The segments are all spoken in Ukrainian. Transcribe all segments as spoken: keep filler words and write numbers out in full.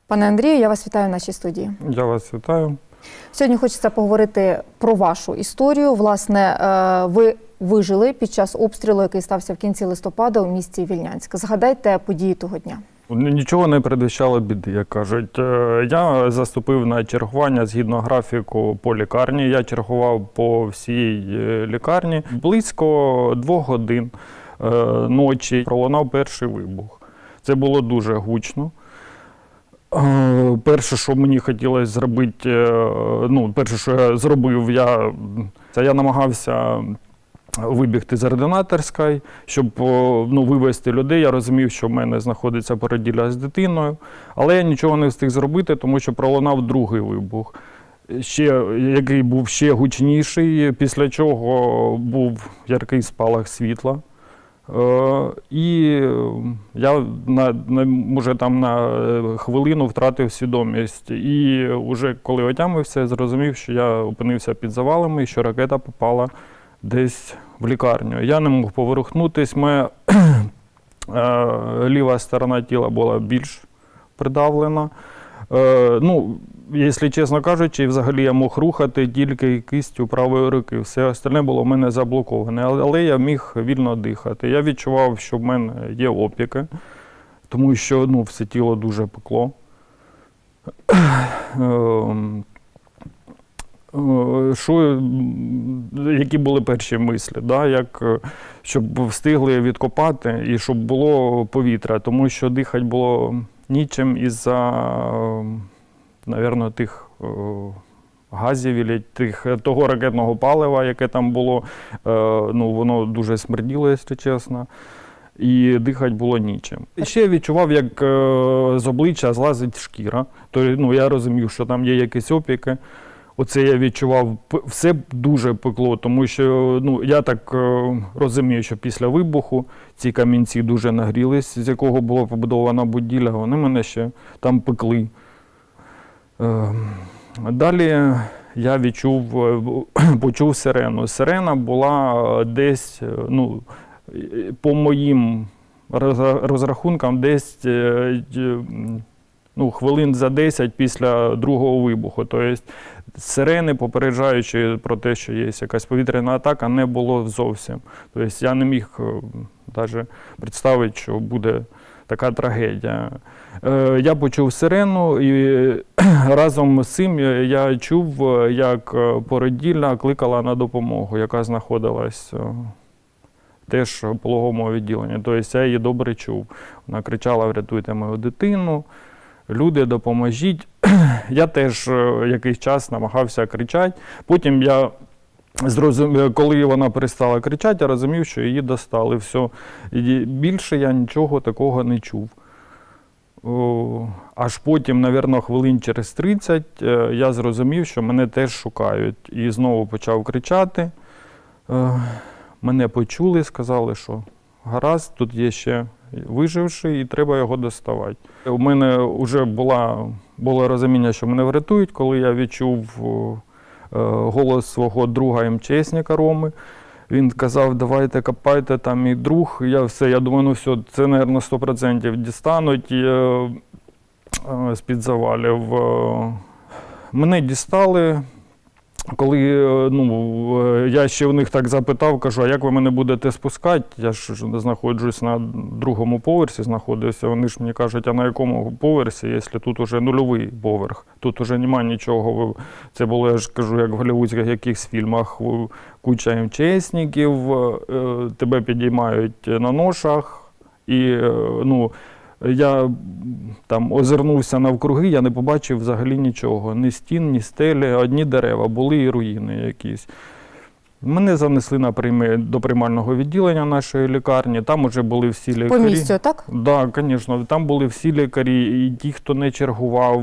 Пане Андрію, я вас вітаю в нашій студії. Я вас вітаю. Сьогодні хочеться поговорити про вашу історію. Власне, ви вижили під час обстрілу, який стався в кінці листопада у місті Вільнянськ. Згадайте події того дня. Нічого не передбачало біди, як кажуть. Я заступив на чергування згідно графіку по лікарні. Я чергував по всій лікарні. Близько двох годин ночі пролунав перший вибух. Це було дуже гучно. Перше, що мені хотілося зробити, ну, перше, що я зробив, я, це я намагався вибігти з ординаторської, щоб ну, вивезти людей. Я розумів, що в мене знаходиться породілля з дитиною, але я нічого не встиг зробити, тому що пролунав другий вибух, ще, який був ще гучніший, після чого був яркий спалах світла. І я на, на, може, там на хвилину втратив свідомість. І вже коли отямився, зрозумів, що я опинився під завалами і що ракета попала десь в лікарню. Я не мог поворухнутись, моя ліва сторона тіла була більш придавлена. Ну, якщо чесно кажучи, взагалі я мог рухати тільки кистю правої руки, все остальне було в мене заблоковане, але я міг вільно дихати. Я відчував, що в мене є опіки, тому що ну, все тіло дуже пекло. Що, які були перші мислі, да? Як, щоб встигли відкопати і щоб було повітря, тому що дихати було нічим із-за, мабуть, тих о, газів, і тих, того ракетного палива, яке там було, е, ну, воно дуже смерділо, якщо чесно, і дихати було нічим. І ще я відчував, як е, з обличчя злазить шкіра, то, ну, я розумів, що там є якісь опіки. Оце я відчував, все дуже пекло, тому що ну, я так е, розумію, що після вибуху ці камінці дуже нагрілись, з якого була побудована будівля, вони мене ще там пекли. Е, далі я відчув, почув сирену. Сирена була десь, ну, по моїм розрахункам, десь ну, хвилин за десять після другого вибуху. Тобто сирени, попереджаючи про те, що є якась повітряна атака, не було зовсім. Тобто я не міг навіть представити, що буде така трагедія. Я почув сирену і разом з цим я чув, як породілля кликала на допомогу, яка знаходилась теж в пологовому відділенні. Тобто я її добре чув. Вона кричала: "Врятуйте мою дитину, люди, допоможіть". Я теж якийсь час намагався кричати. Потім я зрозумів, коли вона перестала кричати, я розумів, що її достали. Все. І більше я нічого такого не чув. О, аж потім, мабуть, хвилин через тридцять я зрозумів, що мене теж шукають. І знову почав кричати. Мене почули, сказали, що гаразд, тут є ще виживший і треба його доставати. У мене вже була, було розуміння, що мене врятують, коли я відчув голос свого друга ем че есника Роми. Він казав: "Давайте копайте, там мій друг". Я все, я думаю, ну все, це, мабуть, сто відсотків дістануть з-під завалів. Мене дістали. Коли ну, я ще в них так запитав, кажу: "А як ви мене будете спускати? Я ж знаходжусь на другому поверсі, знаходився". Вони ж мені кажуть: "А на якому поверсі, якщо тут уже нульовий поверх? Тут уже немає нічого". Це було, я ж кажу, як в голлівудських якихось фільмах. Куча ем че есників, тебе підіймають на ношах. І, ну, я там озирнувся навкруги, я не побачив взагалі нічого. Ні стін, ні стелі, одні дерева, були і руїни якісь. Мене занесли на прийми, до приймального відділення нашої лікарні, там вже були всі лікарі. По місцю, так? Так, да, звісно, там були всі лікарі, і ті, хто не чергував,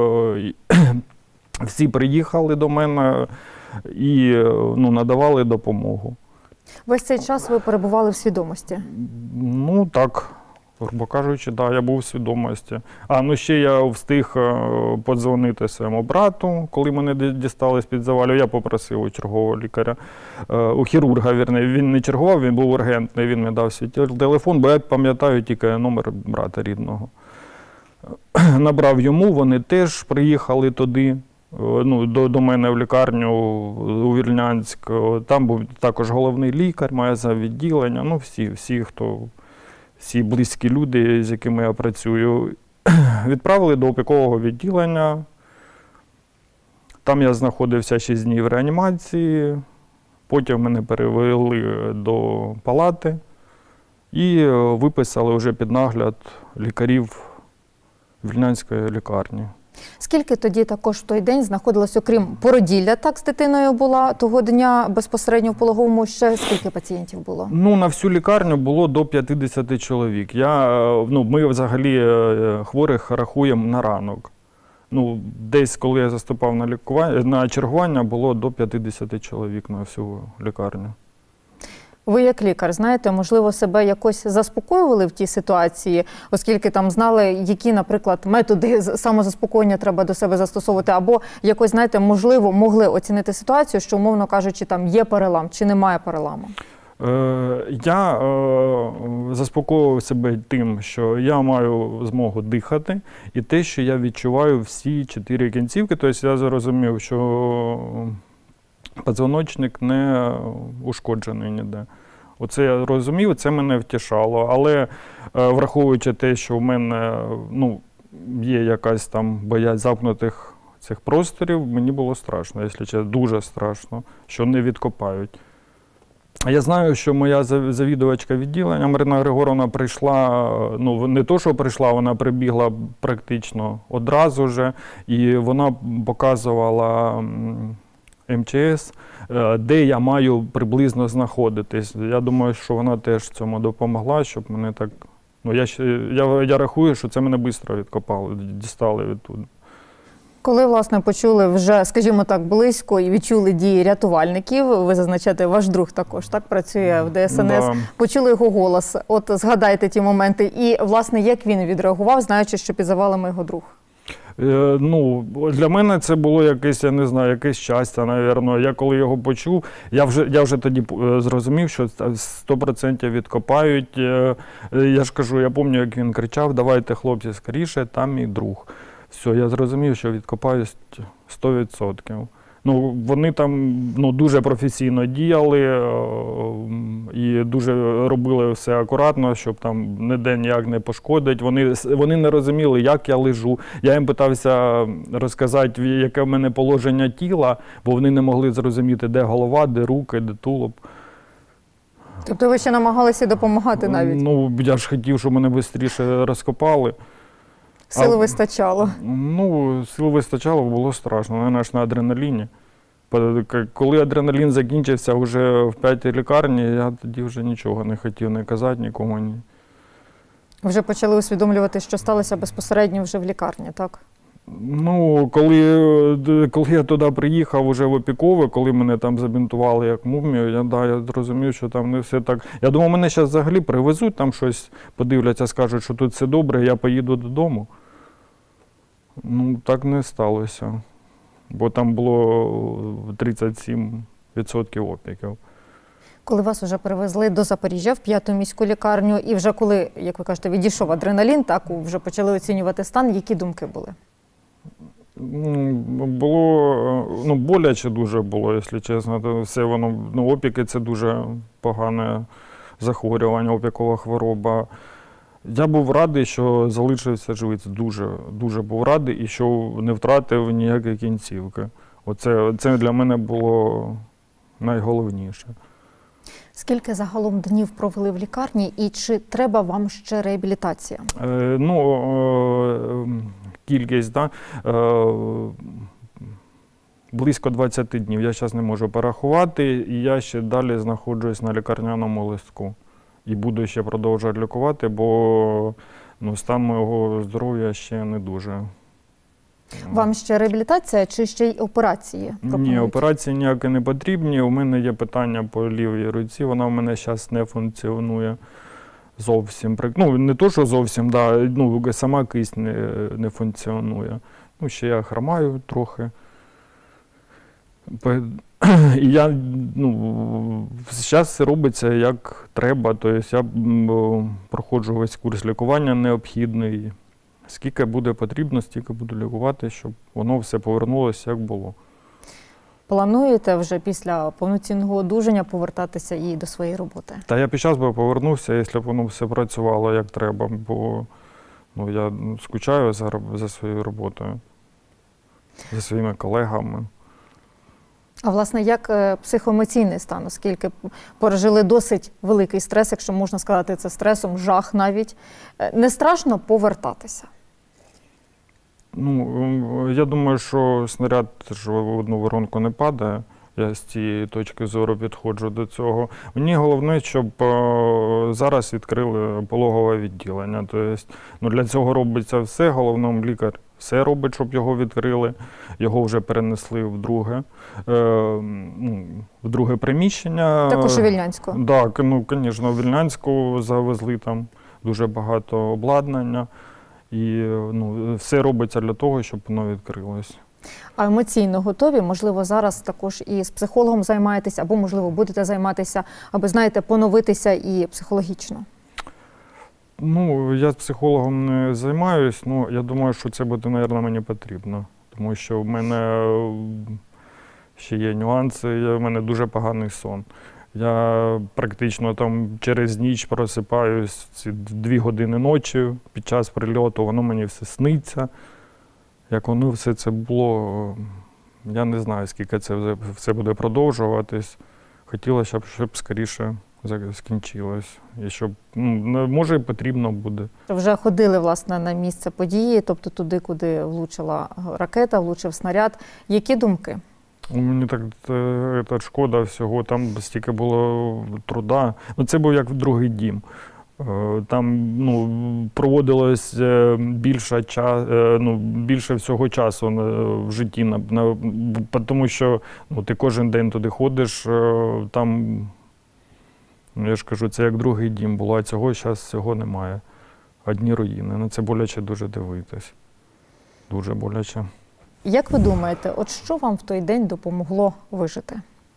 всі приїхали до мене і ну, надавали допомогу. Весь цей час ви перебували в свідомості? Ну, так. Грубо кажучи, да, я був у свідомості. А, ну ще я встиг подзвонити своєму брату, коли мене дістали з-під завалів. Я попросив у чергового лікаря, у хірурга, вірне. Він не чергував, він був ургентний, він мені дав свій телефон, бо я пам'ятаю тільки номер брата рідного. набрав йому, вони теж приїхали туди, ну, до, до мене в лікарню у Вільнянськ. Там був також головний лікар, моє завідділення, ну всі, всі, хто, всі близькі люди, з якими я працюю. Відправили до опікового відділення. Там я знаходився шість днів в реанімації, потім мене перевели до палати і виписали вже під нагляд лікарів Вільнянської лікарні. Скільки тоді також в той день знаходилось, окрім породілля, так, з дитиною була того дня безпосередньо в пологовому, ще скільки пацієнтів було? Ну, на всю лікарню було до п'ятдесят чоловік. Я, ну, ми взагалі хворих рахуємо на ранок. Ну, десь, коли я заступав на лікування, на чергування, було до п'ятдесят чоловік на всю лікарню. Ви як лікар, знаєте, можливо, себе якось заспокоювали в тій ситуації, оскільки там знали, які, наприклад, методи самозаспокоєння треба до себе застосовувати, або якось, знаєте, можливо, могли оцінити ситуацію, що, умовно кажучи, там є перелам чи немає переламу? Я заспокоював себе тим, що я маю змогу дихати, і те, що я відчуваю всі чотири кінцівки. Тобто я зрозумів, що позвоночник не ушкоджений ніде. Оце я розумів, це мене втішало. Але враховуючи те, що в мене, ну, є якась там боязнь замкнутих цих просторів, мені було страшно, якщо чесно, дуже страшно, що не відкопають. Я знаю, що моя завідувачка відділення Марина Григоровна прийшла, ну не то, що прийшла, вона прибігла практично одразу же, і вона показувала ем че ес, де я маю приблизно знаходитись. Я думаю, що вона теж цьому допомогла, щоб мене так, ну я, я, я рахую, що це мене швидко відкопали, дістали відтуди. Коли, власне, почули вже, скажімо так, близько і відчули дії рятувальників, ви зазначаєте, ваш друг також так працює в де ес ен ес, да. Почули його голос, от згадайте ті моменти, і, власне, як він відреагував, знаючи, що під завалами його друг? Е, ну, для мене це було якесь, я не знаю, якесь щастя, напевно. Я коли його почув, я вже, я вже тоді зрозумів, що сто відсотків відкопають. Е, я ж кажу, я пам'ятаю, як він кричав: давайте, хлопці, скоріше, там мій друг. Все, я зрозумів, що відкопають сто відсотків. Ну, вони там, ну, дуже професійно діяли і дуже робили все акуратно, щоб там ніде ніяк не пошкодить. Вони, вони не розуміли, як я лежу. Я їм питався розказати, яке в мене положення тіла, бо вони не могли зрозуміти, де голова, де руки, де тулуб. Тобто ви ще намагалися допомагати навіть? Ну, я ж хотів, щоб мене швидше розкопали. Сили вистачало? Ну, сил вистачало, було страшно, навіть на адреналіні. Коли адреналін закінчився вже в п'ятій лікарні, я тоді вже нічого не хотів не казати нікому. Ні. Вже почали усвідомлювати, що сталося безпосередньо вже в лікарні, так? Ну, коли, коли я туди приїхав уже в опікове, коли мене там забінтували як мумію, я, да, я зрозумів, що там не все так. Я думав, мене зараз взагалі привезуть, там щось подивляться, скажуть, що тут все добре, я поїду додому. Ну, так не сталося, бо там було тридцять сім відсотків опіків. Коли вас вже перевезли до Запоріжжя в п'яту міську лікарню, і вже коли, як ви кажете, відійшов адреналін, так, вже почали оцінювати стан, які думки були? Було, ну, боляче дуже було, якщо чесно. Все воно, ну, опіки – це дуже погане захворювання, опікова хвороба. Я був радий, що залишився живий, дуже, дуже був радий, і що не втратив ніякої кінцівки. Оце, це для мене було найголовніше. Скільки загалом днів провели в лікарні і чи треба вам ще реабілітація? Е, ну, е, кількість, да, е, близько двадцять днів. Я зараз не можу порахувати, і я ще далі знаходжусь на лікарняному листку. І буду ще продовжувати лікувати, бо, ну, стан моєго здоров'я ще не дуже. Вам ще реабілітація чи ще й операції пропонують? Ні, операції ніякі не потрібні. У мене є питання по лівій руці, вона в мене зараз не функціонує зовсім. Ну, не то, що зовсім, да, ну, сама кисть не, не функціонує. Ну, ще я хромаю трохи. І я, ну, зараз все робиться як треба, тобто я проходжу весь курс лікування необхідний, Скільки буде потрібно, стільки буду лікувати, щоб воно все повернулося, як було. Плануєте вже після повноцінного одужання повертатися і до своєї роботи? Та я під час би повернувся, якщо б воно все працювало як треба, бо ну, я скучаю за, за своєю роботою, за своїми колегами. А власне, як е, психоемоційний стан, оскільки пережили досить великий стрес, якщо можна сказати це стресом, жах навіть. Е, Не страшно повертатися? Ну, я думаю, що снаряд ж в одну воронку не падає. Я з цієї точки зору підходжу до цього. Мені головне, щоб е, зараз відкрили пологове відділення. Тобто, ну, для цього робиться все. Головному лікар все робить, щоб його відкрили. Його вже перенесли в друге, е, ну, в друге приміщення. Також у Вільнянську? Так, ну, звісно, в Вільнянську завезли там дуже багато обладнання. І ну, все робиться для того, щоб воно відкрилось. А емоційно готові? Можливо, зараз також і з психологом займаєтеся, або, можливо, будете займатися, аби, знаєте, поновитися і психологічно? Ну, я з психологом не займаюсь, ну, я думаю, що це буде, мабуть, мені потрібно. Тому що в мене ще є нюанси, в мене дуже поганий сон. Я практично там через ніч просипаюсь ці дві години ночі під час прильоту, воно мені все сниться. Як воно все це було, я не знаю, скільки це все буде продовжуватись. Хотілося б, щоб скоріше скінчилось. І щоб, ну, може, і потрібно буде. Вже ходили, власне, на місце події, тобто туди, куди влучила ракета, влучив снаряд. Які думки? Мені так, так шкода всього, там стільки було труда. Ну, це був як другий дім. Там ну, проводилось більше, час, ну, більше всього часу в житті, на, на, тому що ну, ти кожен день туди ходиш, там, ну, я ж кажу, це як другий дім було, а цього зараз цього немає. Одні руїни. На це боляче дуже дивитись. Дуже боляче. Як ви думаєте, от що вам в той день допомогло вижити?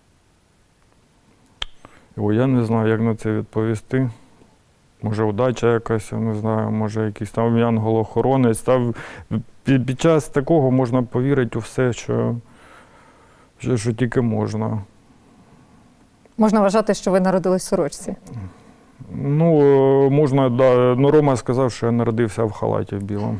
О, я не знаю, як на це відповісти. Може, удача якась, я не знаю, може, якийсь там янгол-охоронець. Там під, під час такого можна повірити у все, що, що, що тільки можна. Можна вважати, що ви народились в сорочці? Ну, можна, да. Ну, Рома сказав, що я народився в халаті в білому.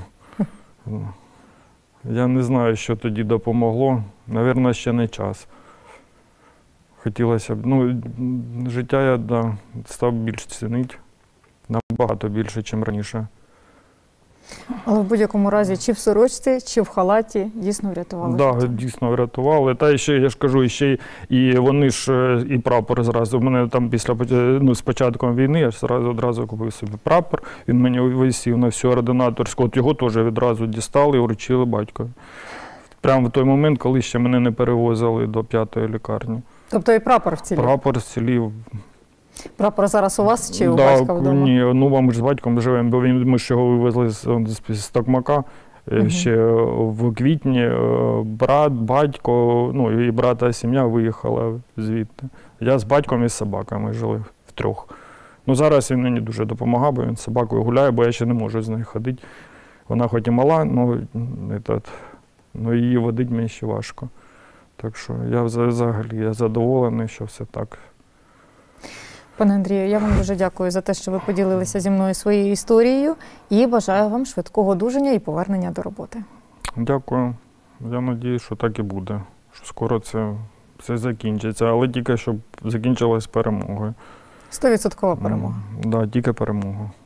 Я не знаю, що тоді допомогло. Навірно, ще не час. Хотілося б, ну, життя я, да, став більш цінити. Набагато більше, ніж раніше. Але в будь-якому разі, чи в сорочці, чи в халаті, дійсно врятували Так, життя? да, дійсно врятували. Та ще, я ж кажу, ще і вони ж, і прапор зразу. У мене там після, ну, з початком війни я ж зразу одразу купив собі прапор. Він мені висів на всю ординаторську. От його теж відразу дістали і вручили батькові. Прямо в той момент, коли ще мене не перевозили до п'ятої лікарні. Тобто і прапор вцілів? Прапор вцілів. Прапор зараз у вас чи у да, батька вдома? Ні, ну ми ж з батьком живемо, бо він, ми ж його вивезли з, з, з Токмака угу. ще в квітні. Брат, батько, ну і брата сім'я виїхала звідти. Я з батьком і з собаками жили втрьох. Ну зараз він мені дуже допомагає, бо він з собакою гуляє, бо я ще не можу з нею ходити. Вона хоч і мала, ну, ну її водити мені ще важко. Так що я взагалі я задоволений, що все так. Пане Андрію, я вам дуже дякую за те, що ви поділилися зі мною своєю історією і бажаю вам швидкого одужання і повернення до роботи. Дякую. Я сподіваюся, що так і буде, що скоро це все закінчиться, але тільки щоб закінчилась перемогою. Стовідсоткова перемога. Так, да, тільки перемога.